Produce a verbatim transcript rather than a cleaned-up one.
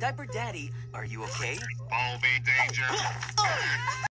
Diaper Daddy, are you okay? All be danger.